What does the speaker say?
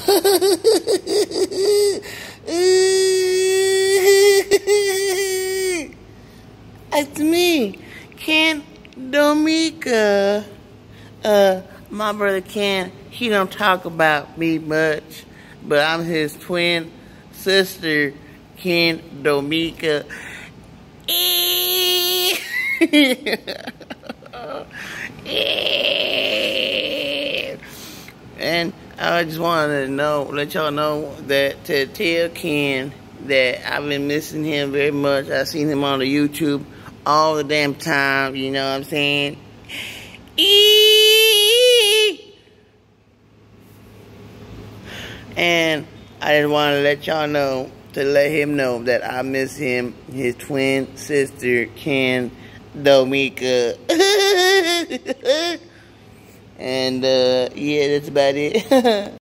It's me, Ken Domika. My brother Ken, he don't talk about me much, but I'm his twin sister, Ken Domika. And I just wanted to let y'all know that to tell Ken that I've been missing him very much. I seen him on the YouTube all the damn time, you know what I'm saying? And I just want to let y'all know, to let him know that I miss him, his twin sister, Ken Domika. And yeah, that's about it.